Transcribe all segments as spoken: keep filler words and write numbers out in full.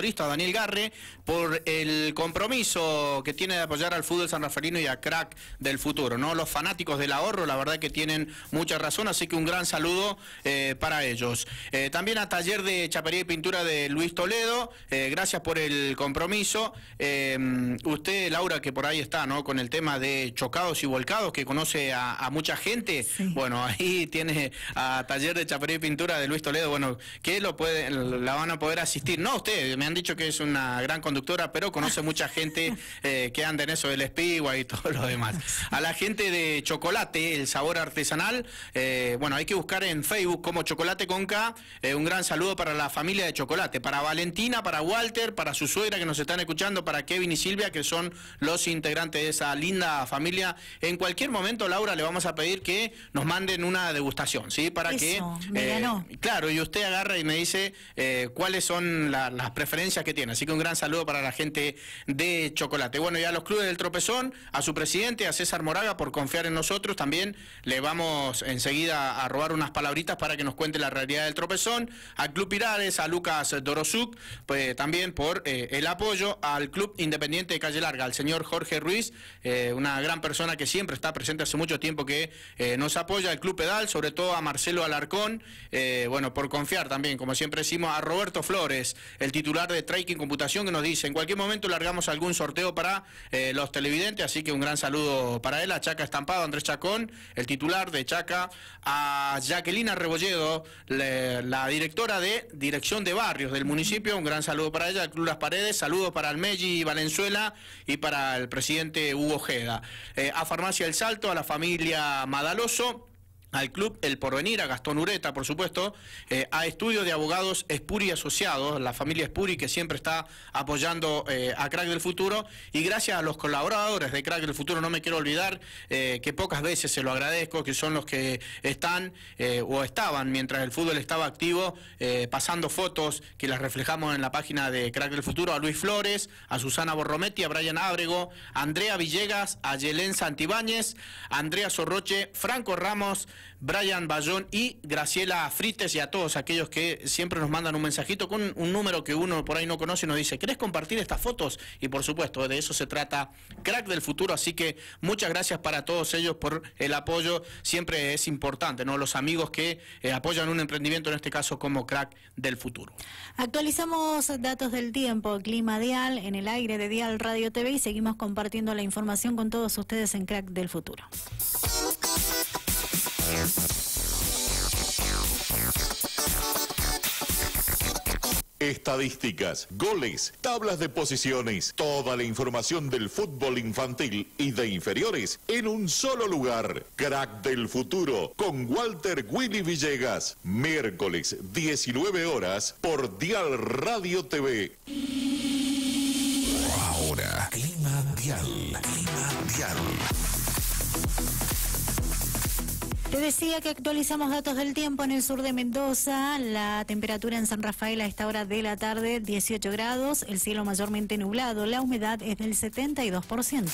motorista Daniel Garre por el compromiso que tiene de apoyar al fútbol sanrafaelino y a Crack del Futuro, ¿no? Los fanáticos del ahorro, la verdad que tienen mucha razón, así que un gran saludo eh, para ellos. Eh, también a Taller de Chapería y Pintura de Luis Toledo, eh, gracias por el compromiso. Eh, usted, Laura, que por ahí está, ¿no? Con el tema de chocados y volcados, que conoce a, a mucha gente, sí. Bueno, ahí tiene a Taller de Chapería y Pintura de Luis Toledo, bueno, que lo puede, la van a poder asistir. No, usted, me han dicho que es una gran conductora, pero conoce mucha gente eh, que anda en eso del Speedway y todo lo demás. A la gente de Chocolate, el sabor artesanal, eh, bueno, hay que buscar en Facebook como Chocolate con K, eh, un gran saludo para la familia de Chocolate, para Valentina, para Walter, para su suegra que nos están escuchando, para Kevin y Silvia, que son los integrantes de esa linda familia. En cualquier momento, Laura, le vamos a pedir que nos manden una degustación, ¿sí? Para Eso, que... me eh, ganó. Claro, y usted agarra y me dice eh, cuáles son la, las preferencias que tiene. Así que un gran saludo para la gente de Chocolate. Bueno, y a los clubes del Tropezón, a su presidente, a César Moraga, por confiar en nosotros, también le vamos enseguida a robar unas palabritas para que nos cuente la realidad del Tropezón. Al Club Pirares, a Lucas Dorosuk, pues también por eh, el apoyo al Club Independiente de Calle Larga, al señor Jorge Ruiz, eh, una gran persona que siempre está presente hace mucho tiempo que eh, nos apoya, al Club Pedal, sobre todo a Marcelo Alarcón, eh, bueno, por confiar también, como siempre decimos, a Roberto Flores, el titular de Traiking Computación, que nos dice, en cualquier momento largamos algún sorteo para eh, los televidentes, así que un gran saludo para él, a Chaca Estampado, Andrés Chacón, el titular de Chaca, a Jacquelina Rebolledo, le, la directora de Dirección de Barrios del municipio, un gran saludo para ella, al Club Las Paredes, saludos para Almeji Valenzuela y para el presidente Hugo Ojeda, eh, a Farmacia El Salto, a la familia Madaloso, al Club El Porvenir, a Gastón Ureta, por supuesto, eh, a Estudio de Abogados Espuri Asociados, la familia Espuri que siempre está apoyando eh, a Crack del Futuro, y gracias a los colaboradores de Crack del Futuro, no me quiero olvidar, eh, que pocas veces se lo agradezco, que son los que están eh, o estaban mientras el fútbol estaba activo, eh, pasando fotos que las reflejamos en la página de Crack del Futuro, a Luis Flores, a Susana Borrometti, a Brian Ábrego, a Andrea Villegas, a Yelén Santibáñez, a Andrea Sorroche, Franco Ramos, Brian Bayón y Graciela Frites, y a todos aquellos que siempre nos mandan un mensajito con un número que uno por ahí no conoce y nos dice, ¿querés compartir estas fotos? Y por supuesto, de eso se trata Crack del Futuro, así que muchas gracias para todos ellos por el apoyo, siempre es importante, ¿no? Los amigos que eh, apoyan un emprendimiento, en este caso como Crack del Futuro. Actualizamos datos del tiempo, clima Dial, en el aire de Dial Radio T V, y seguimos compartiendo la información con todos ustedes en Crack del Futuro. Estadísticas, goles, tablas de posiciones, toda la información del fútbol infantil y de inferiores en un solo lugar. Crack del Futuro con Walter Willy Villegas, miércoles diecinueve horas por Dial Radio T V. Ahora, clima Dial, clima Dial. Te decía que actualizamos datos del tiempo en el sur de Mendoza. La temperatura en San Rafael a esta hora de la tarde, dieciocho grados, el cielo mayormente nublado, la humedad es del setenta y dos por ciento.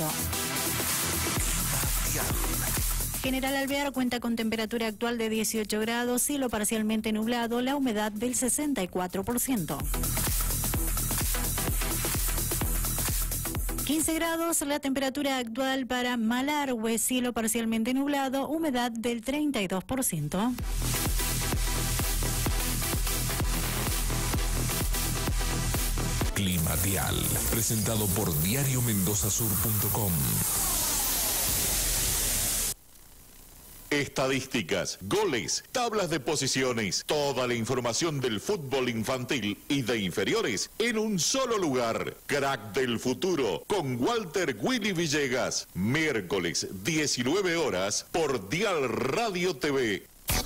General Alvear cuenta con temperatura actual de dieciocho grados, cielo parcialmente nublado, la humedad del sesenta y cuatro por ciento. quince grados, la temperatura actual para Malargüe, cielo parcialmente nublado, humedad del treinta y dos por ciento. Clima Dial, presentado por diario mendoza sur punto com. Estadísticas, goles, tablas de posiciones, toda la información del fútbol infantil y de inferiores en un solo lugar. Crack del Futuro con Walter Willy Villegas, miércoles diecinueve horas por Dial Radio T V.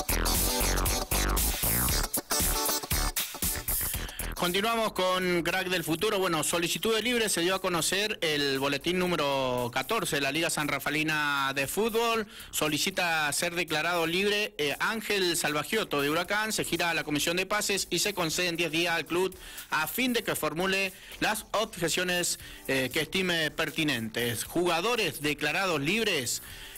Continuamos con Crack del Futuro. Bueno, solicitudes libres, se dio a conocer el boletín número catorce de la Liga Sanrafalina de Fútbol. Solicita ser declarado libre eh, Ángel Salvagioto de Huracán. Se gira a la Comisión de Pases y se conceden diez días al club a fin de que formule las objeciones eh, que estime pertinentes. Jugadores declarados libres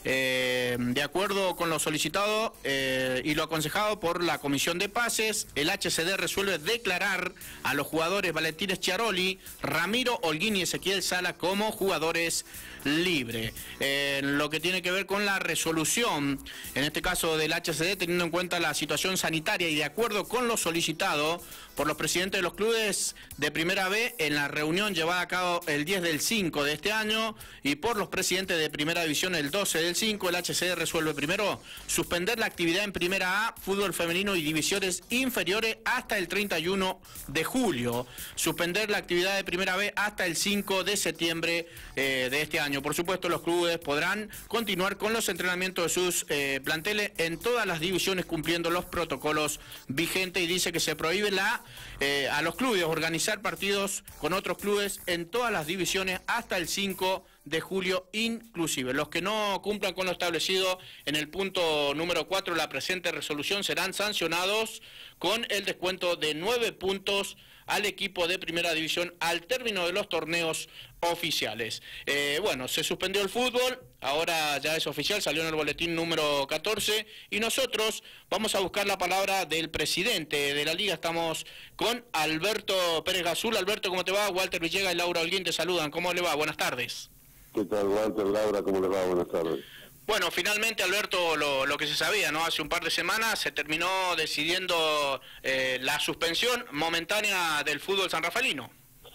Eh, de acuerdo con lo solicitado eh, y lo aconsejado por la Comisión de Pases, el H C D resuelve declarar a los jugadores Valentín Schiaroli, Ramiro Holguín y Ezequiel Sala como jugadores libres. Eh, lo que tiene que ver con la resolución, en este caso del H C D, teniendo en cuenta la situación sanitaria y de acuerdo con lo solicitado por los presidentes de los clubes de Primera B en la reunión llevada a cabo el diez del cinco de este año y por los presidentes de Primera División el doce del cinco, el H C D resuelve primero suspender la actividad en Primera A, fútbol femenino y divisiones inferiores hasta el treinta y uno de julio, suspender la actividad de Primera B hasta el cinco de septiembre eh, de este año. Por supuesto, los clubes podrán continuar con los entrenamientos de sus eh, planteles en todas las divisiones cumpliendo los protocolos vigentes y dice que se prohíbe la eh, a los clubes organizar partidos con otros clubes en todas las divisiones hasta el cinco de julio inclusive. Los que no cumplan con lo establecido en el punto número cuatro de la presente resolución serán sancionados con el descuento de nueve puntos al equipo de Primera División al término de los torneos oficiales. Eh, bueno, se suspendió el fútbol, ahora ya es oficial, salió en el boletín número catorce y nosotros vamos a buscar la palabra del presidente de la liga. Estamos con Alberto Pérez Gazul. Alberto, ¿cómo te va? Walter Villegas y Laura Holguín te saludan. ¿Cómo le va? Buenas tardes. ¿Qué tal, Walter? Laura, ¿cómo le va? Buenas tardes. Bueno, finalmente, Alberto, lo, lo que se sabía, ¿no? Hace un par de semanas se terminó decidiendo eh, la suspensión momentánea del fútbol sanrafaelino.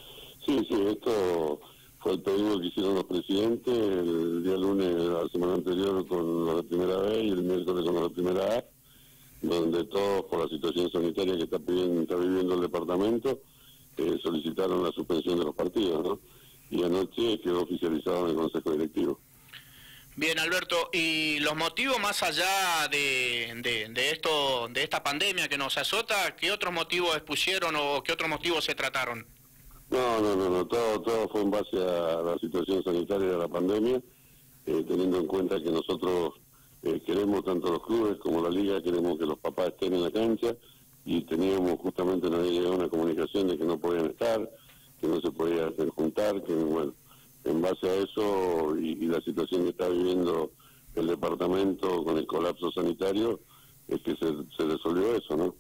Sí, sí, esto fue el pedido que hicieron los presidentes el día lunes de la semana anterior con los de Primera B y el miércoles con los de Primera A, donde todos, por la situación sanitaria que está, pidiendo, está viviendo el departamento, eh, solicitaron la suspensión de los partidos, ¿no? Y anoche quedó oficializado en el Consejo Directivo. Bien, Alberto, y los motivos más allá de, de, de esto, de esta pandemia que nos azota, ¿qué otros motivos expusieron o qué otros motivos se trataron? No, no, no, no. Todo, todo fue en base a la situación sanitaria de la pandemia, eh, teniendo en cuenta que nosotros eh, queremos, tanto los clubes como la liga, queremos que los papás estén en la cancha y teníamos justamente, nos había llegado una comunicación de que no podían estar, que no se podía hacer juntar, que bueno, en base a eso y, y la situación que está viviendo el departamento con el colapso sanitario, es que se, se resolvió eso, ¿no?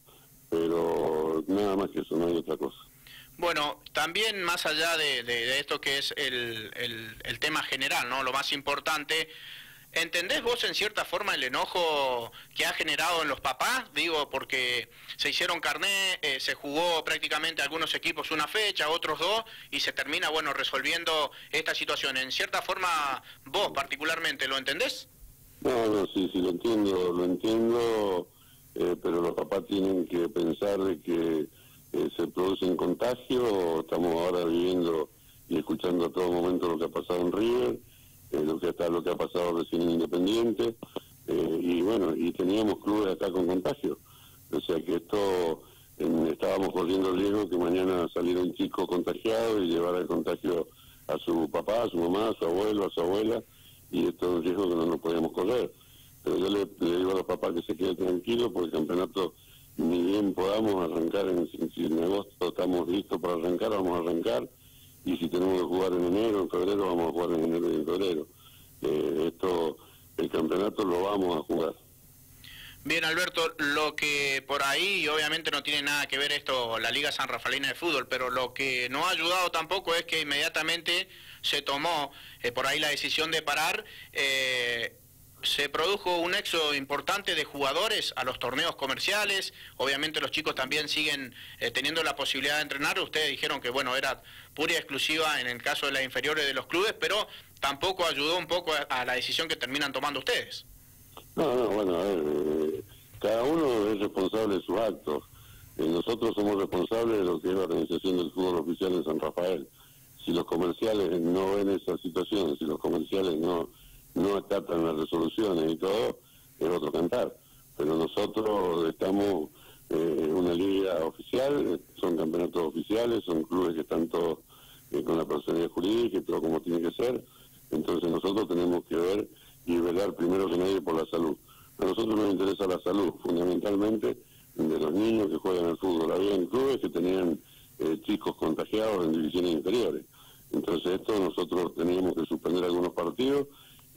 Pero nada más que eso, no hay otra cosa. Bueno, también más allá de, de, de esto que es el, el, el tema general, ¿no? Lo más importante, ¿entendés vos en cierta forma el enojo que ha generado en los papás? Digo, porque se hicieron carné, eh, se jugó prácticamente algunos equipos una fecha, otros dos, y se termina, bueno, resolviendo esta situación. En cierta forma, vos particularmente, ¿lo entendés? No, no, sí, sí, lo entiendo, lo entiendo, eh, pero los papás tienen que pensar de que eh, se producen contagios. Estamos ahora viviendo y escuchando a todo momento lo que ha pasado en River, eh, lo que está lo que ha pasado recién en Independiente, eh, y bueno, y teníamos clubes acá con contagio, o sea que esto en, estábamos corriendo el riesgo que mañana saliera un chico contagiado y llevara el contagio a su papá, a su mamá, a su abuelo, a su abuela, y esto es un riesgo que no nos podíamos correr. Pero yo le, le digo a los papás que se queden tranquilos, porque el campeonato, ni bien podamos arrancar, en, si en agosto estamos listos para arrancar, vamos a arrancar, y si tenemos que jugar en enero, en febrero, vamos a jugar en enero y en febrero. Eh, esto, el campeonato lo vamos a jugar. Bien, Alberto, lo que por ahí, y obviamente no tiene nada que ver esto, la Liga Sanrafaelina de Fútbol, pero lo que no ha ayudado tampoco es que inmediatamente se tomó eh, por ahí la decisión de parar, eh, se produjo un éxodo importante de jugadores a los torneos comerciales. Obviamente los chicos también siguen eh, teniendo la posibilidad de entrenar. Ustedes dijeron que bueno, era pura y exclusiva en el caso de las inferiores de los clubes, pero tampoco ayudó un poco a, a la decisión que terminan tomando ustedes. No, no, bueno, a ver, eh, cada uno es responsable de sus actos. Eh, nosotros somos responsables de lo que es la organización del fútbol oficial en San Rafael. Si los comerciales no ven esa situación, si los comerciales no no acatan las resoluciones y todo, es otro cantar. Pero nosotros estamos en eh, una liga oficial, son campeonatos oficiales, son clubes que están todos eh, con la personalidad jurídica y todo como tiene que ser. Entonces nosotros tenemos que ver y velar primero que nadie por la salud. A nosotros nos interesa la salud, fundamentalmente, de los niños que juegan al fútbol. Había clubes que tenían eh, chicos contagiados en divisiones inferiores. Entonces esto nosotros teníamos que suspender algunos partidos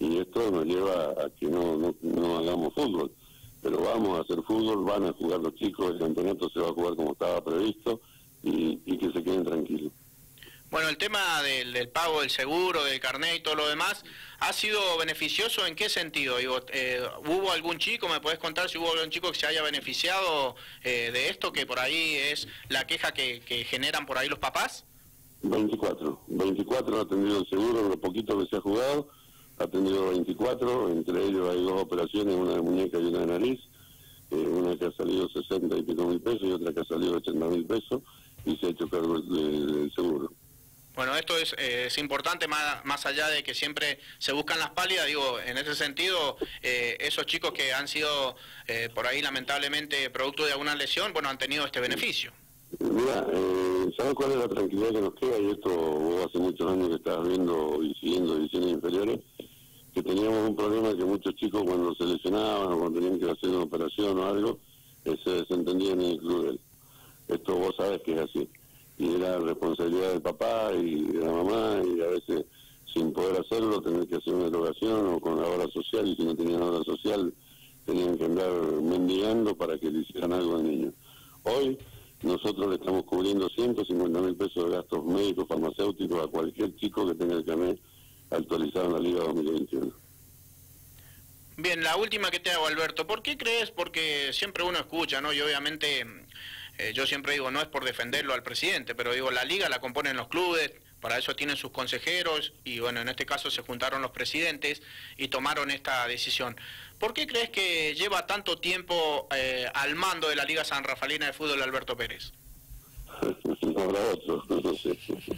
y esto nos lleva a que no, no, no hagamos fútbol. Pero vamos a hacer fútbol, van a jugar los chicos, el campeonato se va a jugar como estaba previsto, y, y que se queden tranquilos. Bueno, el tema del, del pago del seguro, del carnet y todo lo demás, ¿ha sido beneficioso en qué sentido? Digo, eh, ¿hubo algún chico, me podés contar si hubo algún chico que se haya beneficiado eh, de esto, que por ahí es la queja que, que generan por ahí los papás? veinticuatro, veinticuatro ha atendido el seguro, lo poquito que se ha jugado, ha atendido veinticuatro, entre ellos hay dos operaciones, una de muñeca y una de nariz, eh, una que ha salido sesenta y pico mil pesos y otra que ha salido ochenta mil pesos, y se ha hecho cargo del, del seguro. Bueno, esto es, eh, es importante, más, más allá de que siempre se buscan las pálidas, digo, en ese sentido, eh, esos chicos que han sido eh, por ahí lamentablemente producto de alguna lesión, bueno, han tenido este beneficio. Mira, eh, ¿sabes cuál es la tranquilidad que nos queda? Y esto vos hace muchos años que estás viendo y siguiendo divisiones inferiores, que teníamos un problema que muchos chicos cuando se lesionaban o cuando tenían que hacer una operación o algo, eh, se desentendían en el club. Esto vos sabés que es así. Y era responsabilidad del papá y de la mamá, y a veces sin poder hacerlo tener que hacer una erogación o con la obra social, y si no tenían obra social tenían que andar mendigando para que le hicieran algo al niño. Hoy nosotros le estamos cubriendo ciento cincuenta mil pesos de gastos médicos, farmacéuticos a cualquier chico que tenga el carnet actualizado en la Liga dos mil veintiuno. Bien, la última que te hago, Alberto, ¿por qué crees? Porque siempre uno escucha, ¿no? Y obviamente... Eh, yo siempre digo, no es por defenderlo al presidente, pero digo, la liga la componen los clubes, para eso tienen sus consejeros, y bueno, en este caso se juntaron los presidentes y tomaron esta decisión. ¿Por qué crees que lleva tanto tiempo eh, al mando de la Liga San Rafaelina de Fútbol Alberto Pérez? No habrá otro, no sé.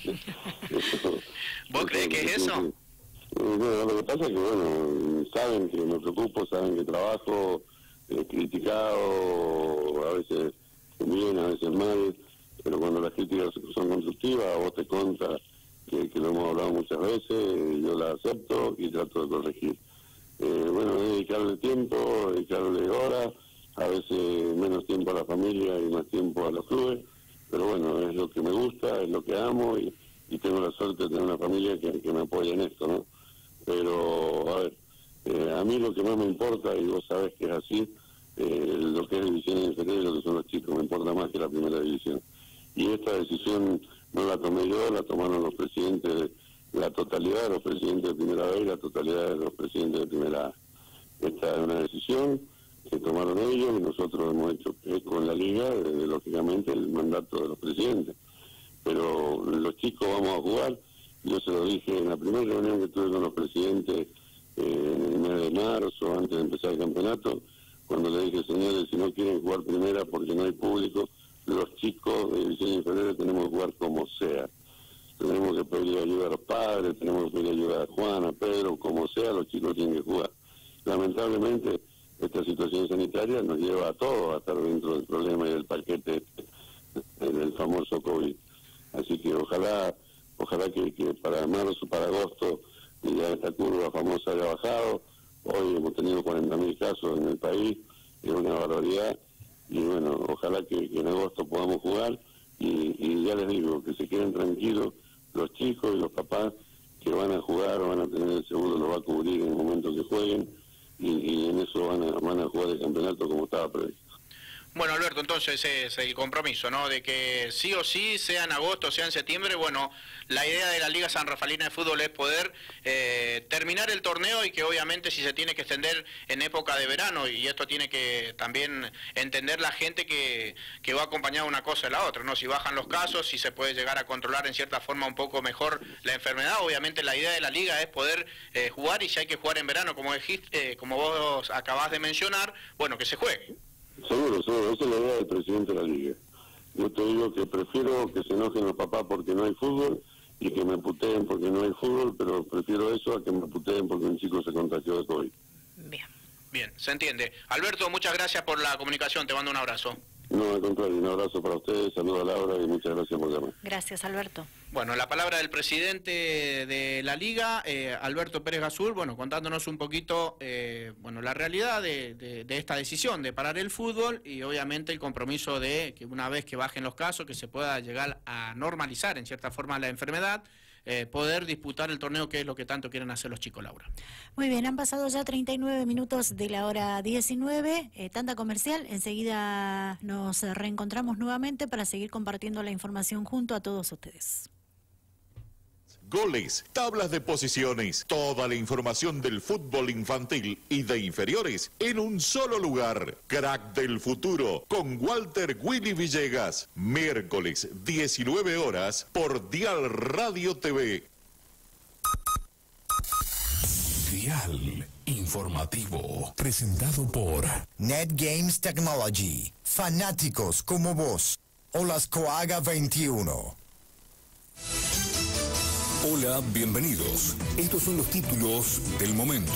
¿Vos crees que es eso? Bueno, lo que pasa es que, bueno, saben que me preocupo, saben que trabajo, eh, criticado, a veces bien, a veces mal, pero cuando las críticas son constructivas, vos te contas que, que lo hemos hablado muchas veces, yo las acepto y trato de corregir. Eh, bueno, dedicarle tiempo, dedicarle horas, a veces menos tiempo a la familia y más tiempo a los clubes, pero bueno, es lo que me gusta, es lo que amo, y, y tengo la suerte de tener una familia que, que me apoya en esto, ¿no? Pero, a ver, eh, a mí lo que más me importa, y vos sabés que es así, Eh, lo que es división inferior y lo que son los chicos, me importa más que la primera división. Y esta decisión no la tomé yo, la tomaron los presidentes, la totalidad de los presidentes de primera B y la totalidad de los presidentes de primera A. Esta es una decisión que tomaron ellos y nosotros hemos hecho eco en la liga, eh, lógicamente el mandato de los presidentes. Pero los chicos vamos a jugar, yo se lo dije en la primera reunión que tuve con los presidentes eh, en el mes de marzo, antes de empezar el campeonato, cuando le dije, señores, si no quieren jugar primera porque no hay público, los chicos de división inferior tenemos que jugar como sea. Tenemos que pedir ayuda a los padres, tenemos que pedir ayuda a Juan, a Pedro, como sea, los chicos tienen que jugar. Lamentablemente, esta situación sanitaria nos lleva a todos a estar dentro del problema y del paquete del famoso COVID. Así que ojalá, ojalá que, que para marzo, para agosto, ya esta curva famosa haya bajado. Hoy hemos tenido cuarenta mil casos en el país, es una barbaridad, y bueno, ojalá que, que en agosto podamos jugar, y, y ya les digo, que se queden tranquilos los chicos y los papás que van a jugar, van a tener el seguro, lo va a cubrir en el momento que jueguen, y, y en eso van a, van a jugar el campeonato como estaba previsto. Bueno, Alberto, entonces es el compromiso, ¿no? De que sí o sí, sea en agosto, sea en septiembre, bueno, la idea de la Liga San Rafaelina de Fútbol es poder eh, terminar el torneo, y que obviamente si se tiene que extender en época de verano, y esto tiene que también entender la gente que, que va acompañada una cosa de la otra, ¿no? Si bajan los casos, si se puede llegar a controlar en cierta forma un poco mejor la enfermedad, obviamente la idea de la Liga es poder eh, jugar, y si hay que jugar en verano, como dijiste, eh, como vos acabás de mencionar, bueno, que se juegue. Seguro, seguro, esa es la idea del presidente de la liga. Yo te digo que prefiero que se enojen los papás porque no hay fútbol y que me puteen porque no hay fútbol, pero prefiero eso a que me puteen porque un chico se contagió de COVID. Bien. Bien, se entiende. Alberto, muchas gracias por la comunicación, te mando un abrazo. No, al contrario, un abrazo para ustedes, saludos a Laura y muchas gracias por llamar. Gracias, Alberto. Bueno, la palabra del presidente de la Liga, eh, Alberto Pérez Gazul, bueno, contándonos un poquito, eh, bueno, la realidad de, de, de esta decisión de parar el fútbol, y obviamente el compromiso de que una vez que bajen los casos, que se pueda llegar a normalizar en cierta forma la enfermedad. eh, poder disputar el torneo, que es lo que tanto quieren hacer los chicos, Laura. Muy bien, han pasado ya treinta y nueve minutos de la hora diecinueve, eh, tanda comercial, enseguida nos reencontramos nuevamente para seguir compartiendo la información junto a todos ustedes. Goles, tablas de posiciones, toda la información del fútbol infantil y de inferiores en un solo lugar. Crack del Futuro con Walter Willy Villegas. Miércoles, diecinueve horas por Dial Radio T V. Dial Informativo, presentado por NetGames Technology. Fanáticos como vos. Olascoaga veintiuno. Hola, bienvenidos. Estos son los títulos del momento.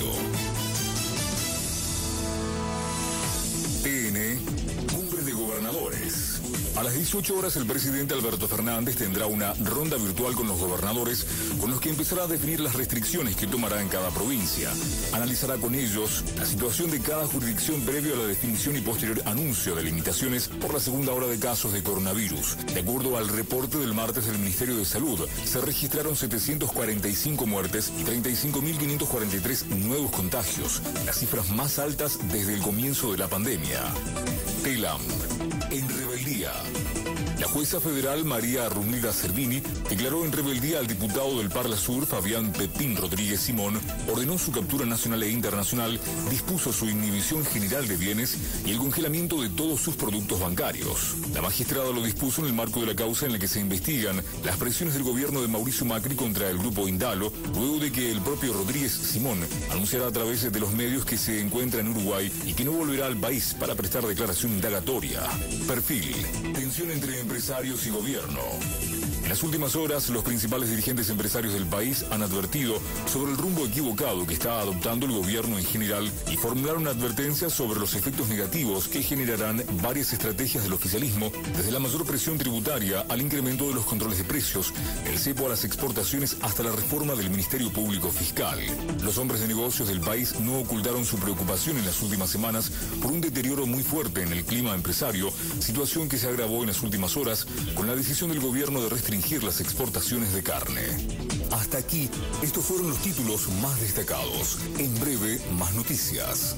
T N, Cumbre de Gobernadores. A las dieciocho horas el presidente Alberto Fernández tendrá una ronda virtual con los gobernadores, con los que empezará a definir las restricciones que tomará en cada provincia. Analizará con ellos la situación de cada jurisdicción previo a la definición y posterior anuncio de limitaciones por la segunda ola de casos de coronavirus. De acuerdo al reporte del martes del Ministerio de Salud, se registraron setecientas cuarenta y cinco muertes y treinta y cinco mil quinientos cuarenta y tres nuevos contagios, las cifras más altas desde el comienzo de la pandemia. Telam, en rebeldía. La jueza federal María Arrunida Servini declaró en rebeldía al diputado del Parla Sur, Fabián Pepín Rodríguez Simón, ordenó su captura nacional e internacional, dispuso su inhibición general de bienes y el congelamiento de todos sus productos bancarios. La magistrada lo dispuso en el marco de la causa en la que se investigan las presiones del gobierno de Mauricio Macri contra el grupo Indalo, luego de que el propio Rodríguez Simón anunciara a través de los medios que se encuentra en Uruguay y que no volverá al país para prestar declaración indagatoria. Perfil: tensión entre empresarios y gobierno. En las últimas horas, los principales dirigentes empresarios del país han advertido sobre el rumbo equivocado que está adoptando el gobierno en general y formularon advertencias sobre los efectos negativos que generarán varias estrategias del oficialismo, desde la mayor presión tributaria al incremento de los controles de precios, el cepo a las exportaciones hasta la reforma del Ministerio Público Fiscal. Los hombres de negocios del país no ocultaron su preocupación en las últimas semanas por un deterioro muy fuerte en el clima empresario, situación que se agravó en las últimas horas con la decisión del gobierno de restringir las exportaciones de carne. Hasta aquí, estos fueron los títulos más destacados. En breve, más noticias.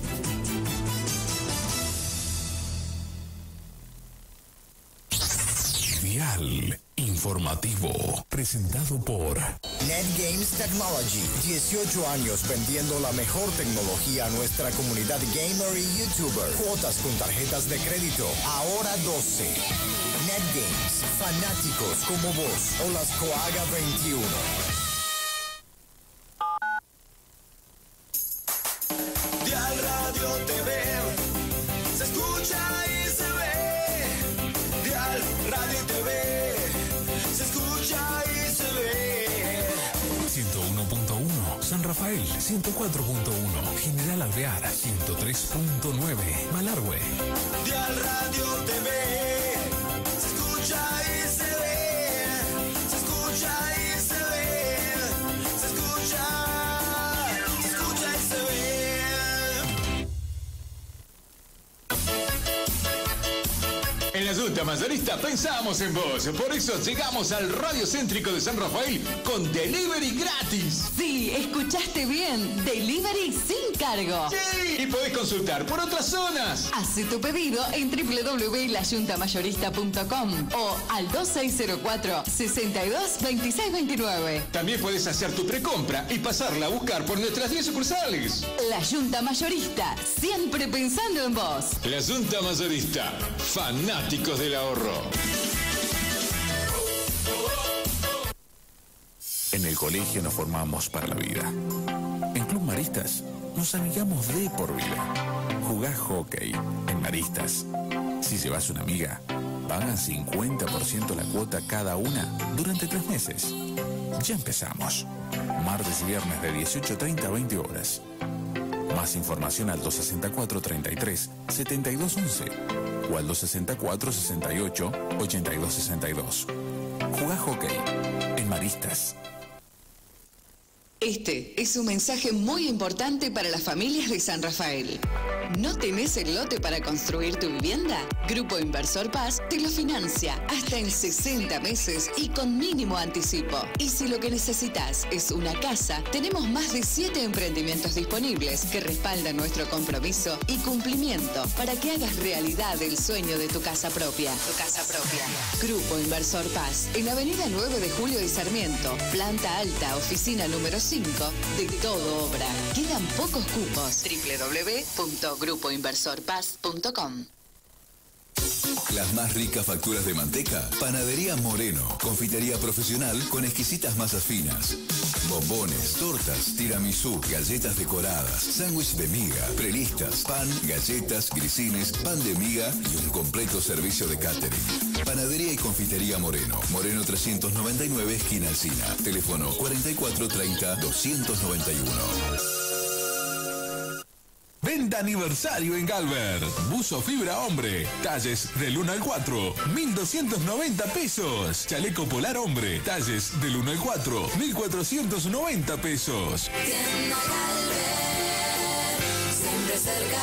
Dial Informativo, presentado por NetGames Technology. dieciocho años vendiendo la mejor tecnología a nuestra comunidad gamer y youtuber. Cuotas con tarjetas de crédito. Ahora doce. NetGames. Fanáticos como vos. Olascoaga veintiuno. Dial Radio T V. Se escucha y se ve. Dial Radio T V. Se escucha y se ve. ciento uno punto uno San Rafael, ciento cuatro punto uno General Alvear, ciento tres punto nueve Malargüe. Dial Radio T V. Se escucha y se ve. Se escucha y se ve. Se escucha. Se escucha y se ve. En la Junta Mayorista pensamos en vos, por eso llegamos al Radio Céntrico de San Rafael con delivery gratis. Sí, escuchaste bien, delivery sin cargo. Sí, y podés consultar por otras zonas. Hace tu pedido en doble u doble u doble u punto la junta mayorista punto com o al dos seis cero cuatro, seis dos, dos seis dos nueve. También podés hacer tu precompra y pasarla a buscar por nuestras diez sucursales. La Junta Mayorista, siempre pensando en vos. La Junta Mayorista, fanáticos del ahorro. En el colegio nos formamos para la vida. En Club Maristas nos amigamos de por vida. Jugás hockey en Maristas. Si llevas una amiga, pagan cincuenta por ciento la cuota cada una durante tres meses. Ya empezamos. Martes y viernes de dieciocho treinta a veinte horas. Más información al dos sesenta y cuatro, treinta y tres, setenta y dos once o al dos sesenta y cuatro, sesenta y ocho, ochenta y dos sesenta y dos. Jugá hockey en Maristas. Este es un mensaje muy importante para las familias de San Rafael. ¿No tenés el lote para construir tu vivienda? Grupo Inversor Paz te lo financia hasta en sesenta meses y con mínimo anticipo. Y si lo que necesitas es una casa, tenemos más de siete emprendimientos disponibles que respaldan nuestro compromiso y cumplimiento para que hagas realidad el sueño de tu casa propia. Tu casa propia. Grupo Inversor Paz, en Avenida nueve de Julio y Sarmiento, planta alta, oficina número cinco, de Todo Obra. Quedan pocos cupos. doble u doble u doble u punto grupo inversor paz punto com. Las más ricas facturas de manteca. Panadería Moreno. Confitería profesional con exquisitas masas finas. Bombones, tortas, tiramisú, galletas decoradas, sándwich de miga, prelistas, pan, galletas, grisines, pan de miga y un completo servicio de catering. Panadería y confitería Moreno. Moreno trescientos noventa y nueve, esquina Alsina. Teléfono cuarenta y cuatro treinta, doscientos noventa y uno. Venta aniversario en Galver. Buzo fibra hombre. Talles del uno al cuatro. mil doscientos noventa pesos. Chaleco polar hombre. Talles del uno al cuatro. mil cuatrocientos noventa pesos. Tienda Galver, siempre cerca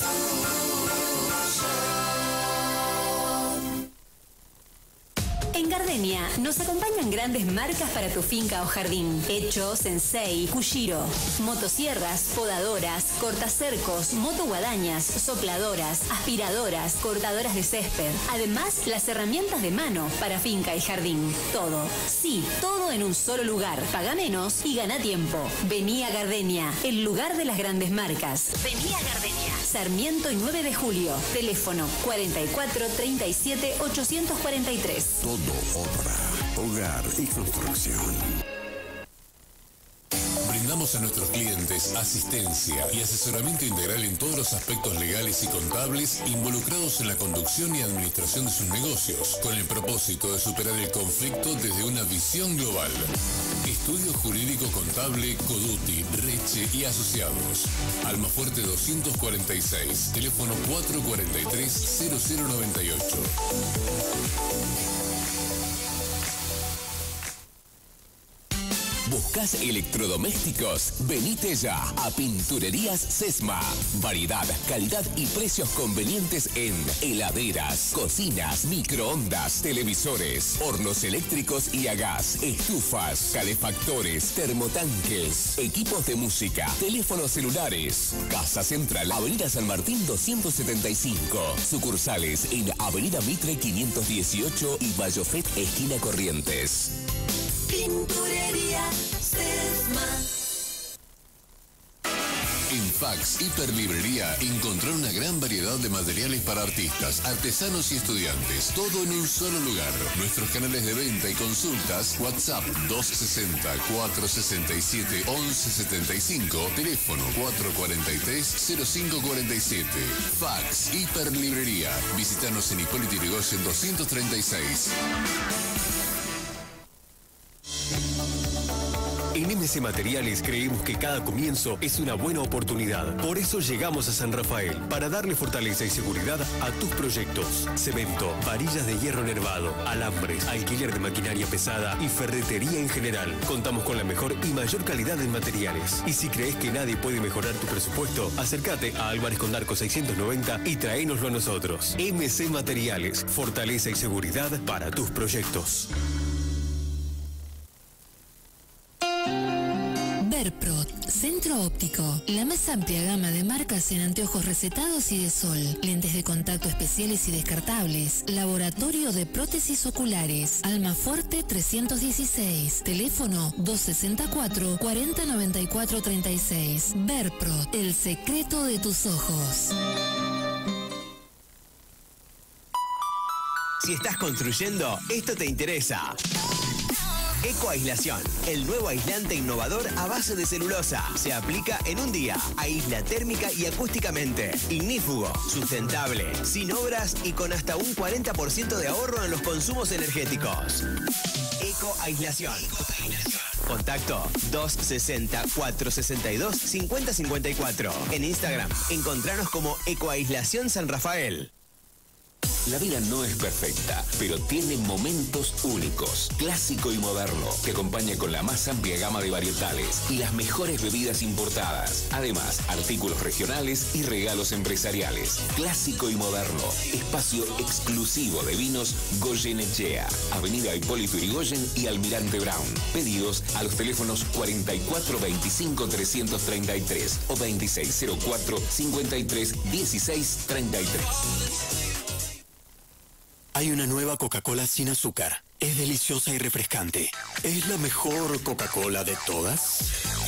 En Gardenia nos acompañan grandes marcas para tu finca o jardín. Hecho, Sensei, Kushiro. Motosierras, podadoras, cortacercos, motoguadañas, sopladoras, aspiradoras, cortadoras de césped. Además, las herramientas de mano para finca y jardín. Todo, sí, todo en un solo lugar. Paga menos y gana tiempo. Vení a Gardenia, el lugar de las grandes marcas. Vení a Gardenia. Sarmiento y nueve de Julio. Teléfono cuarenta y cuatro treinta y siete ochocientos cuarenta y tres. Todo obra, hogar y construcción. Brindamos a nuestros clientes asistencia y asesoramiento integral en todos los aspectos legales y contables involucrados en la conducción y administración de sus negocios, con el propósito de superar el conflicto desde una visión global. Estudio Jurídico Contable Coduti, Reche y Asociados. Almafuerte doscientos cuarenta y seis, teléfono cuatro cuatro tres cero cero nueve ocho. ¿Buscas electrodomésticos? Venite ya a Pinturerías Sesma. Variedad, calidad y precios convenientes en heladeras, cocinas, microondas, televisores, hornos eléctricos y a gas, estufas, calefactores, termotanques, equipos de música, teléfonos celulares. Casa Central, Avenida San Martín doscientos setenta y cinco. Sucursales en Avenida Mitre quinientos dieciocho y Vallofet, esquina Corrientes. Pinturería Sesma. En Fax Hiperlibrería encontrar una gran variedad de materiales para artistas, artesanos y estudiantes, todo en un solo lugar. Nuestros canales de venta y consultas: WhatsApp dos sesenta, cuatrocientos sesenta y siete, once setenta y cinco, teléfono cuatro cuatro tres, cero cinco cuarenta y siete. Fax Hiperlibrería. Visítanos en Hipólito Yrigoyen doscientos treinta y seis. En M C Materiales creemos que cada comienzo es una buena oportunidad. Por eso llegamos a San Rafael, para darle fortaleza y seguridad a tus proyectos. Cemento, varillas de hierro nervado, alambres, alquiler de maquinaria pesada y ferretería en general. Contamos con la mejor y mayor calidad en materiales. Y si crees que nadie puede mejorar tu presupuesto, acércate a Álvarez Condarco seiscientos noventa y tráenoslo a nosotros. M C Materiales, fortaleza y seguridad para tus proyectos. Verprot, centro óptico, la más amplia gama de marcas en anteojos recetados y de sol, lentes de contacto especiales y descartables, laboratorio de prótesis oculares, Almafuerte trescientos dieciséis, teléfono dos sesenta y cuatro, cuarenta noventa y cuatro treinta y seis. Verprot, el secreto de tus ojos. Si estás construyendo, esto te interesa. Ecoaislación, el nuevo aislante innovador a base de celulosa. Se aplica en un día, aísla térmica y acústicamente. Ignífugo, sustentable, sin obras y con hasta un cuarenta por ciento de ahorro en los consumos energéticos. Ecoaislación. Contacto dos sesenta, cuatrocientos sesenta y dos, cincuenta cincuenta y cuatro. En Instagram, encontranos como Ecoaislación San Rafael. La vida no es perfecta, pero tiene momentos únicos, clásico y moderno, que acompaña con la más amplia gama de varietales y las mejores bebidas importadas. Además, artículos regionales y regalos empresariales. Clásico y moderno, espacio exclusivo de vinos Goyenechea, Avenida Hipólito Yrigoyen y Almirante Brown. Pedidos a los teléfonos cuarenta y cuatro veinticinco trescientos treinta y tres o veintiséis cero cuatro cincuenta y tres dieciséis treinta y tres. Hay una nueva Coca-Cola sin azúcar. Es deliciosa y refrescante. ¿Es la mejor Coca-Cola de todas?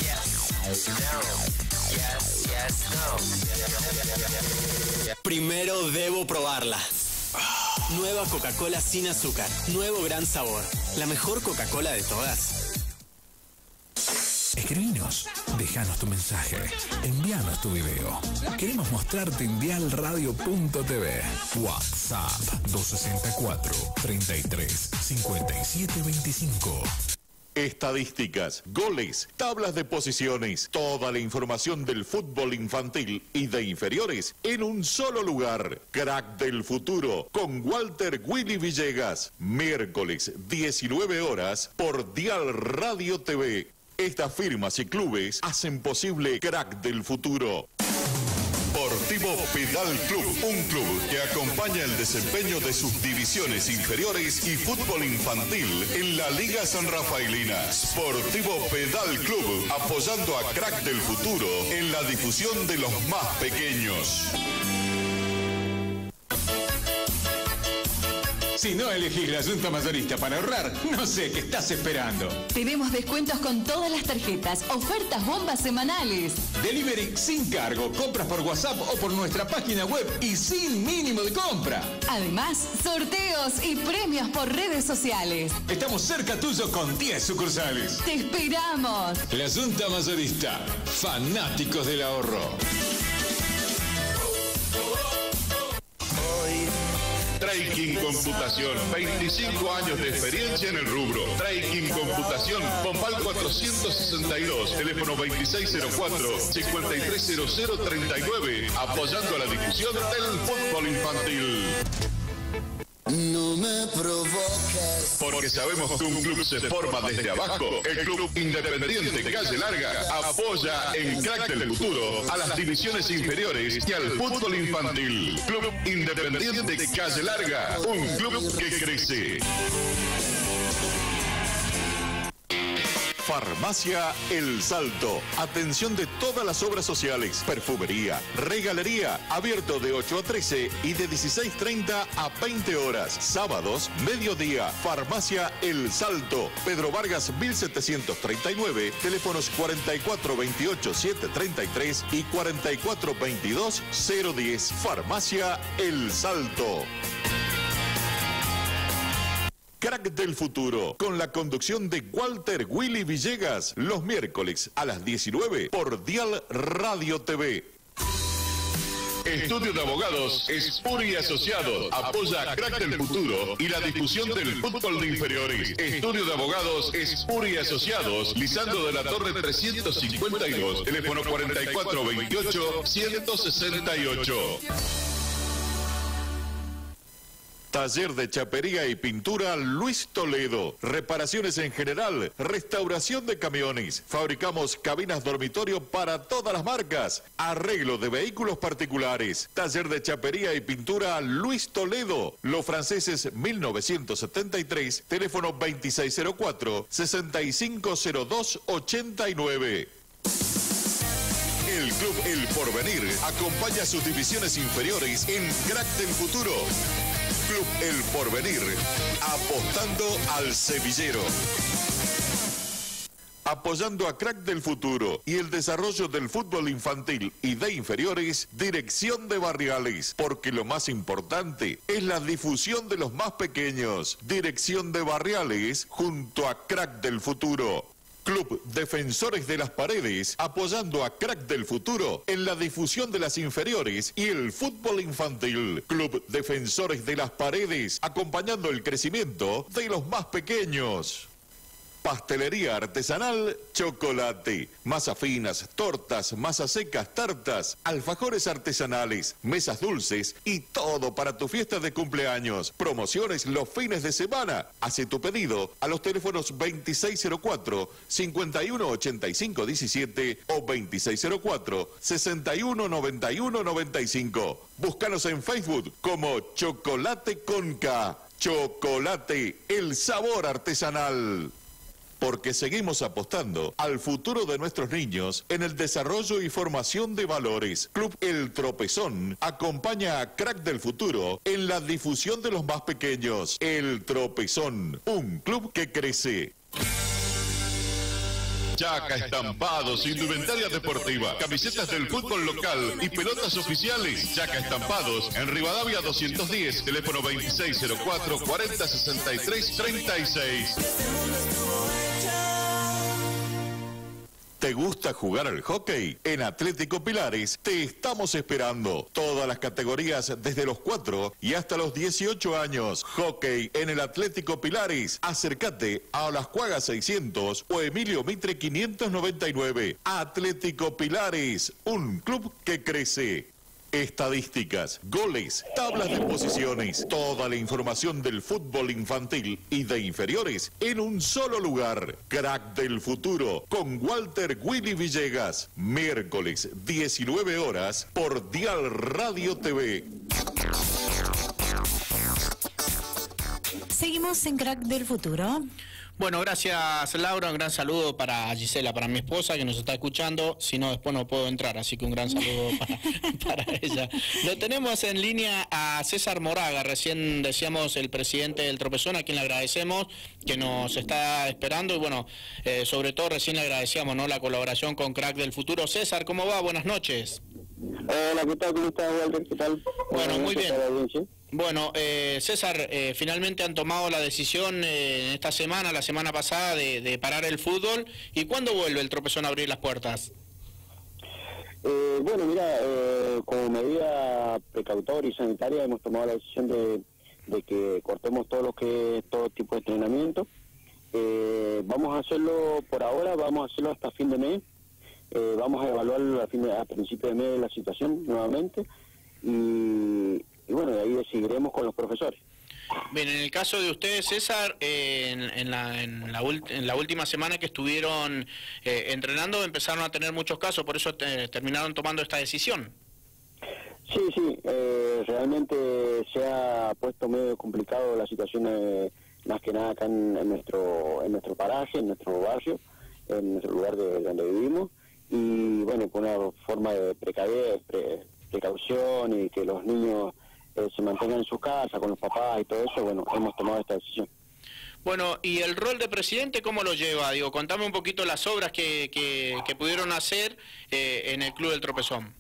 Primero debo probarla. Nueva Coca-Cola sin azúcar. Nuevo gran sabor. La mejor Coca-Cola de todas. Escribinos, déjanos tu mensaje, envíanos tu video. Queremos mostrarte en dial radio punto t v. WhatsApp dos sesenta y cuatro, treinta y tres, cincuenta y siete veinticinco. Estadísticas, goles, tablas de posiciones, toda la información del fútbol infantil y de inferiores en un solo lugar. Crack del Futuro con Walter Willy Villegas. Miércoles, diecinueve horas por Dial Radio T V. Estas firmas y clubes hacen posible Crack del Futuro. Sportivo Pedal Club, un club que acompaña el desempeño de sus divisiones inferiores y fútbol infantil en la Liga San Rafaelina. Sportivo Pedal Club, apoyando a Crack del Futuro en la difusión de los más pequeños. Si no elegís la Junta Mayorista para ahorrar, no sé qué estás esperando. Tenemos descuentos con todas las tarjetas, ofertas bombas semanales. Delivery sin cargo, compras por WhatsApp o por nuestra página web y sin mínimo de compra. Además, sorteos y premios por redes sociales. Estamos cerca tuyo con diez sucursales. ¡Te esperamos! La Junta Mayorista, fanáticos del ahorro. Traiking Computación, veinticinco años de experiencia en el rubro. Traiking Computación, Pompal cuatrocientos sesenta y dos, teléfono veintiséis cero cuatro, cincuenta y tres cero cero treinta y nueve, apoyando a la difusión del fútbol infantil. No me provoques. Porque sabemos que un club se forma desde abajo. El Club Independiente Calle Larga apoya en Crack del Futuro a las divisiones inferiores y al fútbol infantil. Club Independiente Calle Larga, un club que crece. Farmacia El Salto. Atención de todas las obras sociales, perfumería, regalería, abierto de ocho a trece y de dieciséis treinta a veinte horas. Sábados, mediodía. Farmacia El Salto. Pedro Vargas mil setecientos treinta y nueve, teléfonos cuarenta y cuatro veintiocho setecientos treinta y tres y cuarenta y cuatro veintidós cero diez. Farmacia El Salto. Crack del Futuro, con la conducción de Walter Willy Villegas, los miércoles a las diecinueve por Dial Radio T V. Estudio de Abogados Espuri Asociados apoya a Crack del Futuro y la difusión del fútbol de inferiores. Estudio de Abogados Espuri Asociados, Lisandro de la Torre trescientos cincuenta y dos, teléfono cuarenta y cuatro veintiocho ciento sesenta y ocho. Taller de Chapería y Pintura Luis Toledo. Reparaciones en general, restauración de camiones. Fabricamos cabinas dormitorio para todas las marcas. Arreglo de vehículos particulares. Taller de Chapería y Pintura Luis Toledo. Los Franceses mil novecientos setenta y tres, teléfono veintiséis cero cuatro, sesenta y cinco cero dos ochenta y nueve. El Club El Porvenir acompaña sus divisiones inferiores en Crack del Futuro. Club El Porvenir, apostando al sevillero. Apoyando a Crack del Futuro y el desarrollo del fútbol infantil y de inferiores, Dirección de Barriales, porque lo más importante es la difusión de los más pequeños. Dirección de Barriales junto a Crack del Futuro. Club Defensores de las Paredes, apoyando a Crack del Futuro en la difusión de las inferiores y el fútbol infantil. Club Defensores de las Paredes, acompañando el crecimiento de los más pequeños. Pastelería artesanal Chocolate. Masas finas, tortas, masas secas, tartas, alfajores artesanales, mesas dulces y todo para tu fiesta de cumpleaños. Promociones los fines de semana. Hace tu pedido a los teléfonos veintiséis cero cuatro, cincuenta y uno ochenta y cinco diecisiete o veintiséis cero cuatro, sesenta y uno noventa y uno noventa y cinco. Búscanos en Facebook como Chocolate Conca. Chocolate, el sabor artesanal. Porque seguimos apostando al futuro de nuestros niños en el desarrollo y formación de valores. Club El Tropezón acompaña a Crack del Futuro en la difusión de los más pequeños. El Tropezón, un club que crece. Chaca Estampados, indumentaria deportiva, camisetas del fútbol local y pelotas oficiales. Chaca Estampados, en Rivadavia doscientos diez, teléfono veintiséis cero cuatro, cuarenta sesenta y tres treinta y seis. ¿Te gusta jugar al hockey? En Atlético Pilares te estamos esperando. Todas las categorías desde los cuatro y hasta los dieciocho años. Hockey en el Atlético Pilares. Acércate a Las Cuagas seiscientos o Emilio Mitre quinientos noventa y nueve. Atlético Pilares, un club que crece. Estadísticas, goles, tablas de posiciones, toda la información del fútbol infantil y de inferiores en un solo lugar. Crack del Futuro con Walter Willy Villegas. Miércoles, diecinueve horas por Dial Radio T V. Seguimos en Crack del Futuro. Bueno, gracias Laura, un gran saludo para Gisela, para mi esposa que nos está escuchando, si no después no puedo entrar, así que un gran saludo para, para ella. Lo tenemos en línea a César Moraga, recién decíamos el presidente del Tropezón, a quien le agradecemos que nos está esperando y bueno, eh, sobre todo recién le agradecíamos, ¿no?, la colaboración con Crack del Futuro. César, ¿cómo va? Buenas noches. Hola, ¿qué tal? ¿Cómo estás, Walter? ¿Qué tal? Bueno, muy bien. Bueno, eh, César, eh, finalmente han tomado la decisión eh, en esta semana, la semana pasada, de, de parar el fútbol. ¿Y cuándo vuelve el Tropezón a abrir las puertas? Eh, bueno, mira, eh, como medida precautoria y sanitaria hemos tomado la decisión de, de que cortemos todo lo que es todo tipo de entrenamiento. Eh, vamos a hacerlo por ahora, vamos a hacerlo hasta fin de mes. Eh, vamos a evaluar a, fin de, a principio de mes la situación nuevamente y... Y bueno, de ahí decidiremos con los profesores. Bien, en el caso de ustedes, César, eh, en, en, la, en, la en la última semana que estuvieron eh, entrenando empezaron a tener muchos casos, por eso te, terminaron tomando esta decisión. Sí, sí, eh, realmente se ha puesto medio complicado la situación, eh, más que nada acá en, en, nuestro, en nuestro paraje, en nuestro barrio, en nuestro lugar de, de donde vivimos, y bueno, con una forma de precaver, pre, precaución y que los niños... Eh, se mantengan en su casa con los papás y todo eso, bueno, hemos tomado esta decisión. Bueno, ¿y el rol de presidente cómo lo lleva? Digo, contame un poquito las obras que, que, que pudieron hacer eh, en el Club del Tropezón.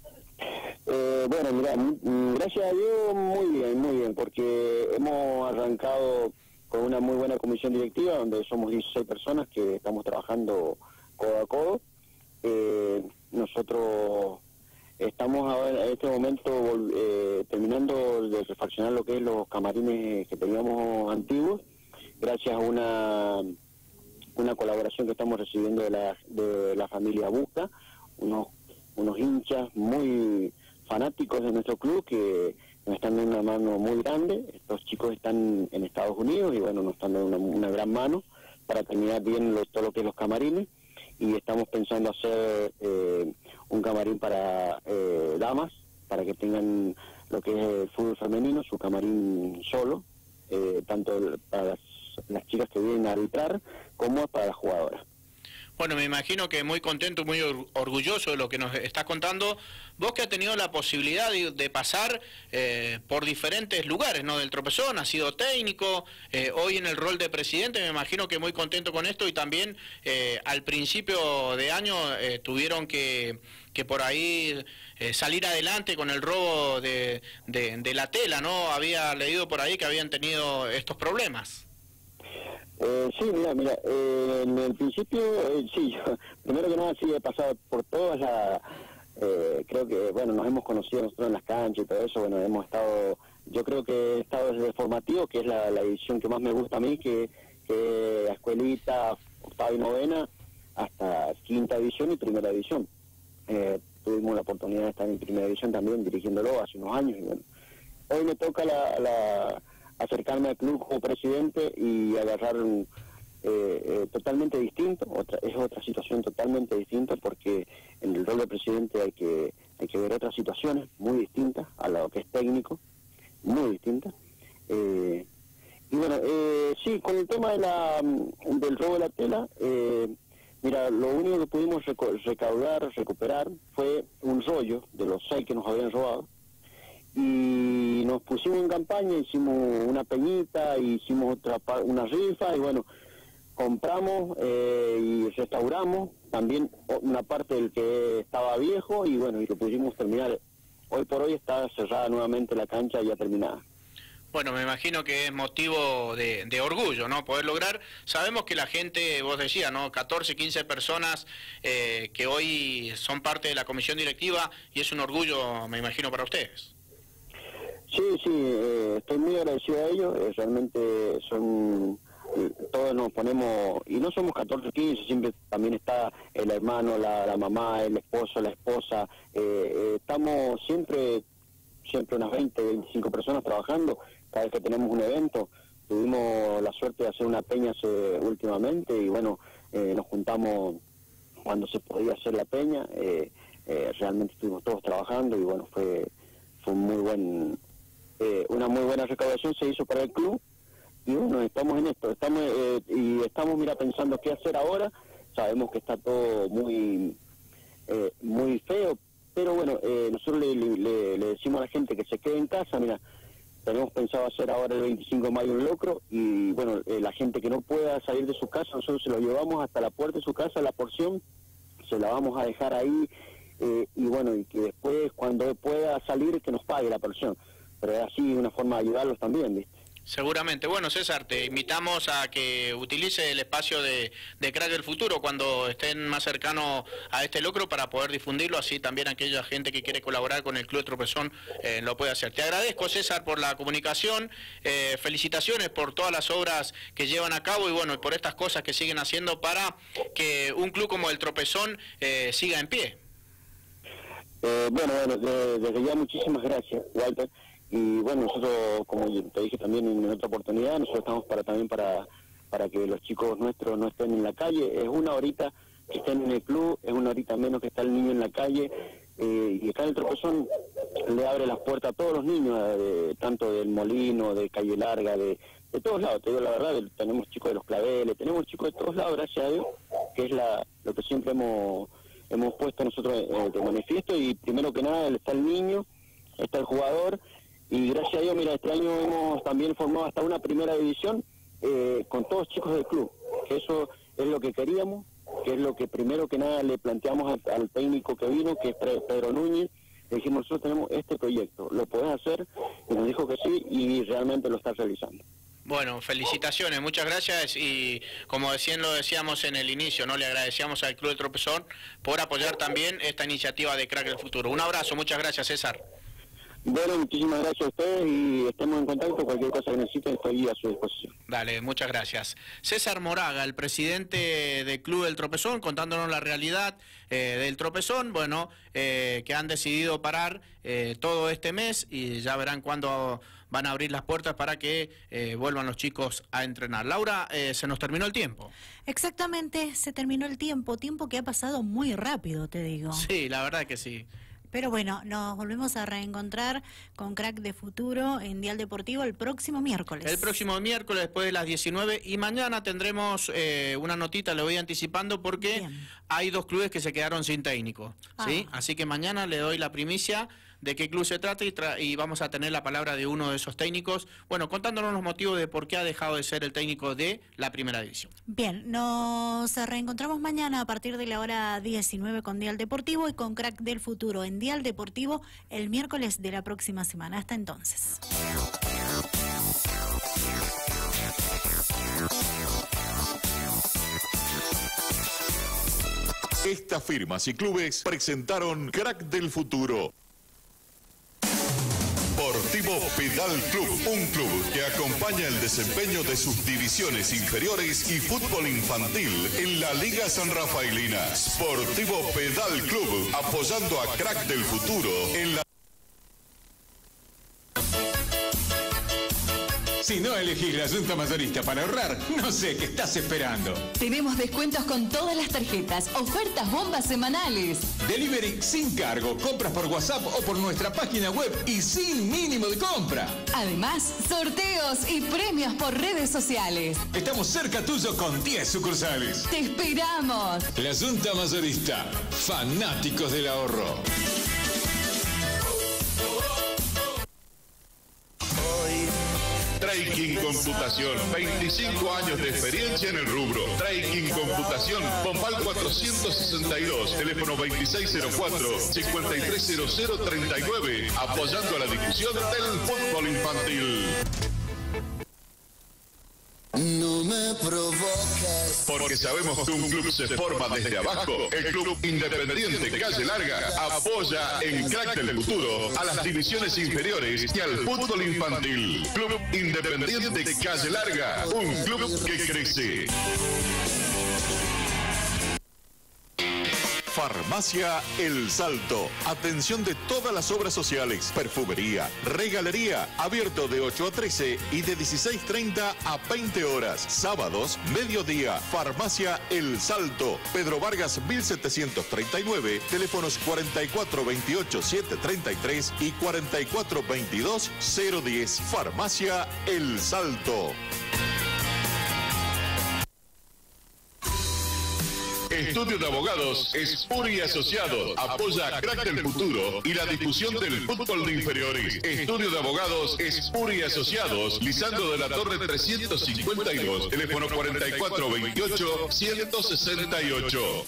Eh, bueno, mira, gracias a Dios muy bien, muy bien, porque hemos arrancado con una muy buena comisión directiva, donde somos dieciséis personas que estamos trabajando codo a codo. Eh, nosotros... Estamos ahora en este momento eh, terminando de refaccionar lo que es los camarines que teníamos antiguos, gracias a una una colaboración que estamos recibiendo de la, de la familia Busca, unos unos hinchas muy fanáticos de nuestro club que nos están dando una mano muy grande. Estos chicos están en Estados Unidos y bueno, nos están dando una, una gran mano para terminar bien lo, todo lo que es los camarines. Y estamos pensando hacer eh, un camarín para eh, damas, para que tengan lo que es el fútbol femenino, su camarín solo, eh, tanto para las, las chicas que vienen a arbitrar como para las jugadoras. Bueno, me imagino que muy contento, muy orgulloso de lo que nos estás contando. Vos que has tenido la posibilidad de, de pasar eh, por diferentes lugares, ¿no?, del Tropezón, has sido técnico, eh, hoy en el rol de presidente, me imagino que muy contento con esto y también eh, al principio de año eh, tuvieron que, que por ahí eh, salir adelante con el robo de, de, de la tela, ¿no? Había leído por ahí que habían tenido estos problemas. Eh, sí, mira, mira, eh, en el principio, eh, sí, yo, primero que nada sí he pasado por todas las, eh, creo que, bueno, nos hemos conocido nosotros en las canchas y todo eso, bueno, hemos estado, yo creo que he estado desde el formativo, que es la, la edición que más me gusta a mí, que, que es escuelita, octava y novena, hasta quinta división y primera división. Eh, tuvimos la oportunidad de estar en primera división también, dirigiéndolo hace unos años. Y bueno, hoy me toca la, la, acercarme al club como presidente y agarrar un... Eh, eh, totalmente distinto, otra, es otra situación totalmente distinta, porque en el rol de presidente hay que hay que ver otras situaciones muy distintas a lo que es técnico, muy distintas. Eh, y bueno, eh, sí, con el tema de la del robo de la tela, eh, mira, lo único que pudimos reco recaudar, recuperar, fue un rollo de los seis que nos habían robado, y nos pusimos en campaña, hicimos una peñita, hicimos otra una rifa, y bueno, compramos eh, y restauramos también una parte del que estaba viejo, y bueno, y lo pudimos terminar. Hoy por hoy está cerrada nuevamente la cancha ya terminada. Bueno, me imagino que es motivo de, de orgullo, ¿no? Poder lograr. Sabemos que la gente, vos decías, ¿no? catorce, quince personas eh, que hoy son parte de la comisión directiva, y es un orgullo, me imagino, para ustedes. Sí, sí, eh, estoy muy agradecido a ellos, eh, realmente son... todos nos ponemos, y no somos catorce, quince, siempre también está el hermano, la, la mamá, el esposo, la esposa, eh, eh, estamos siempre, siempre unas veinte, veinticinco personas trabajando, cada vez que tenemos un evento. Tuvimos la suerte de hacer una peña hace, últimamente, y bueno, eh, nos juntamos cuando se podía hacer la peña, eh, eh, realmente estuvimos todos trabajando, y bueno, fue, fue un muy buen, eh, una muy buena recaudación se hizo para el club. Y bueno, estamos en esto, estamos eh, y estamos, mira, pensando qué hacer ahora. Sabemos que está todo muy eh, muy feo, pero bueno, eh, nosotros le, le, le decimos a la gente que se quede en casa. Mira, tenemos pensado hacer ahora el veinticinco de mayo un locro, y bueno, eh, la gente que no pueda salir de su casa, nosotros se lo llevamos hasta la puerta de su casa, la porción, se la vamos a dejar ahí, eh, y bueno, y que después, cuando pueda salir, que nos pague la porción. Pero es así una forma de ayudarlos también, ¿viste? Seguramente. Bueno, César, te invitamos a que utilice el espacio de, de Crack del Futuro cuando estén más cercanos a este locro, para poder difundirlo, así también aquella gente que quiere colaborar con el Club Tropezón eh, lo puede hacer. Te agradezco, César, por la comunicación, eh, felicitaciones por todas las obras que llevan a cabo, y bueno, y por estas cosas que siguen haciendo para que un club como el Tropezón eh, siga en pie. Eh, bueno, bueno, de, desde ya muchísimas gracias, Walter. Y bueno, nosotros, como te dije también en otra oportunidad, nosotros estamos para también para para que los chicos nuestros no estén en la calle. Es una horita que estén en el club, es una horita menos que está el niño en la calle, eh, y acá en el Tropezón le abre las puertas a todos los niños, eh, tanto del Molino, de Calle Larga, de, de todos lados. Te digo la verdad, de, tenemos chicos de los Claveles, tenemos chicos de todos lados, gracias a Dios, que es la lo que siempre hemos hemos puesto nosotros eh, de manifiesto. Y primero que nada está el niño, está el jugador. Y gracias a Dios, mira, este año hemos también formado hasta una primera división eh, con todos chicos del club, que eso es lo que queríamos, que es lo que primero que nada le planteamos al, al técnico que vino, que es Pedro Núñez. Le dijimos, nosotros tenemos este proyecto, ¿lo podés hacer? Y nos dijo que sí, y realmente lo está realizando. Bueno, felicitaciones, muchas gracias, y como decían, lo decíamos en el inicio, no le agradecíamos al Club del Tropezón por apoyar también esta iniciativa de Crack del Futuro. Un abrazo, muchas gracias, César. Bueno, muchísimas gracias a ustedes, y estemos en contacto. Cualquier cosa que necesiten, estoy a su disposición. Dale, muchas gracias. César Moraga, el presidente del Club del Tropezón, contándonos la realidad eh, del Tropezón, bueno, eh, que han decidido parar eh, todo este mes, y ya verán cuándo van a abrir las puertas para que eh, vuelvan los chicos a entrenar. Laura, eh, se nos terminó el tiempo. Exactamente, se terminó el tiempo, tiempo que ha pasado muy rápido, te digo. Sí, la verdad que sí. Pero bueno, nos volvemos a reencontrar con Crack de Futuro en Dial Deportivo el próximo miércoles. El próximo miércoles después de las diecinueve, y mañana tendremos eh, una notita, le voy anticipando, porque Bien. hay dos clubes que se quedaron sin técnico, ¿sí? Ah. Así que mañana le doy la primicia de qué club se trata, y, tra y vamos a tener la palabra de uno de esos técnicos, bueno, contándonos los motivos de por qué ha dejado de ser el técnico de la primera división. Bien, nos reencontramos mañana a partir de la hora diecinueve con Dial Deportivo, y con Crack del Futuro en Dial Deportivo el miércoles de la próxima semana. Hasta entonces. Estas firmas y clubes presentaron Crack del Futuro. Por Sportivo Pedal Club, un club que acompaña el desempeño de sus divisiones inferiores y fútbol infantil en la Liga San Rafaelina. Sportivo Pedal Club, apoyando a Crack del Futuro en la... Si no elegís la Junta Mayorista para ahorrar, no sé qué estás esperando. Tenemos descuentos con todas las tarjetas, ofertas bombas semanales. Delivery sin cargo, compras por WhatsApp o por nuestra página web y sin mínimo de compra. Además, sorteos y premios por redes sociales. Estamos cerca tuyo con diez sucursales. ¡Te esperamos! La Junta Mayorista, fanáticos del ahorro. Traiking Computación, veinticinco años de experiencia en el rubro. Traiking Computación, Pompal cuatrocientos sesenta y dos, teléfono veintiséis cero cuatro, cincuenta y tres cero cero treinta y nueve, apoyando a la difusión del fútbol infantil. No me provoques. Porque sabemos que un club se forma desde abajo. El Club Independiente Calle Larga apoya en Crack del Futuro a las divisiones inferiores y al fútbol infantil. Club Independiente Calle Larga, un club que crece. Farmacia El Salto. Atención de todas las obras sociales, perfumería, regalería, abierto de ocho a trece y de dieciséis treinta a veinte horas. Sábados, mediodía. Farmacia El Salto. Pedro Vargas mil setecientos treinta y nueve, teléfonos cuarenta y cuatro veintiocho setecientos treinta y tres y cuarenta y cuatro veintidós cero diez. Farmacia El Salto. Estudio de Abogados Espuri Asociados apoya a Crack del Futuro y la difusión del fútbol de inferiores. Estudio de Abogados Espuri Asociados, Lisandro de la Torre trescientos cincuenta y dos, teléfono cuarenta y cuatro veintiocho ciento sesenta y ocho.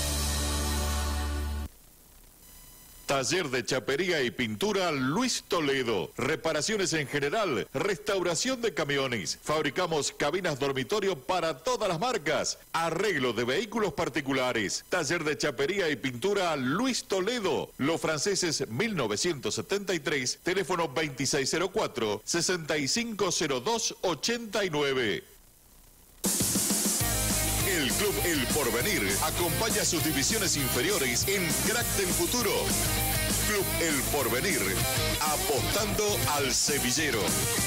Taller de chapería y pintura Luis Toledo. Reparaciones en general, restauración de camiones. Fabricamos cabinas dormitorio para todas las marcas. Arreglo de vehículos particulares. Taller de chapería y pintura Luis Toledo. Los Franceses mil novecientos setenta y tres, teléfono veintiséis cero cuatro, sesenta y cinco cero dos ochenta y nueve. El Club El Porvenir acompaña a sus divisiones inferiores en Crack del Futuro. Club El Porvenir, apostando al semillero.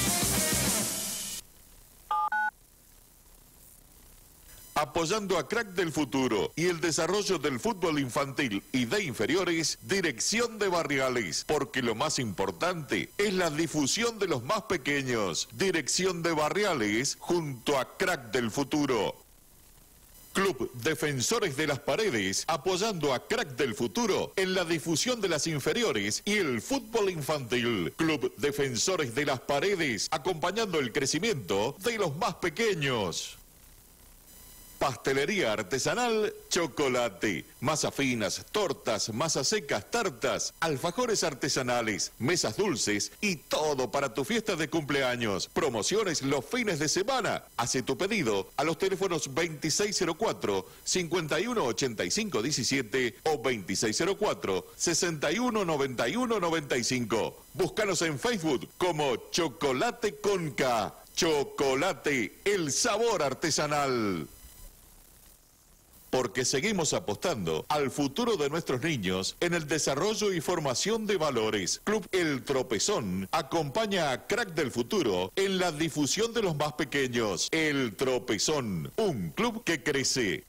Apoyando a Crack del Futuro y el desarrollo del fútbol infantil y de inferiores, Dirección de Barriales, porque lo más importante es la difusión de los más pequeños. Dirección de Barriales junto a Crack del Futuro. Club Defensores de las Paredes, apoyando a Crack del Futuro en la difusión de las inferiores y el fútbol infantil. Club Defensores de las Paredes, acompañando el crecimiento de los más pequeños. Pastelería artesanal Chocolate. Masas finas, tortas, masas secas, tartas, alfajores artesanales, mesas dulces y todo para tu fiesta de cumpleaños. Promociones los fines de semana. Hace tu pedido a los teléfonos veintiséis cero cuatro, cincuenta y uno ochenta y cinco diecisiete o veintiséis cero cuatro, sesenta y uno noventa y uno noventa y cinco. Búscanos en Facebook como Chocolate Conca. Chocolate, el sabor artesanal. Porque seguimos apostando al futuro de nuestros niños en el desarrollo y formación de valores. Club El Tropezón acompaña a Crack del Futuro en la difusión de los más pequeños. El Tropezón, un club que crece.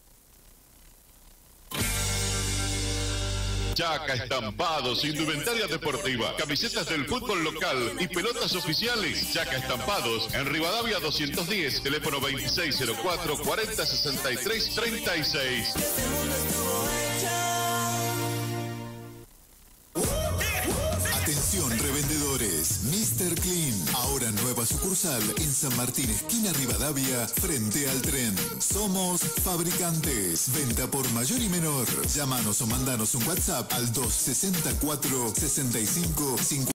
Chaca Estampados, indumentaria deportiva, camisetas del fútbol local y pelotas oficiales. Chaca Estampados, en Rivadavia doscientos diez, teléfono veintiséis cero cuatro, cuarenta sesenta y tres treinta y seis. Atención revendedores, míster Clean, ahora nueva sucursal en San Martín, esquina Rivadavia, frente al tren. Somos fabricantes, venta por mayor y menor. Llámanos o mandanos un WhatsApp al dos sesenta y cuatro, sesenta y cinco cincuenta.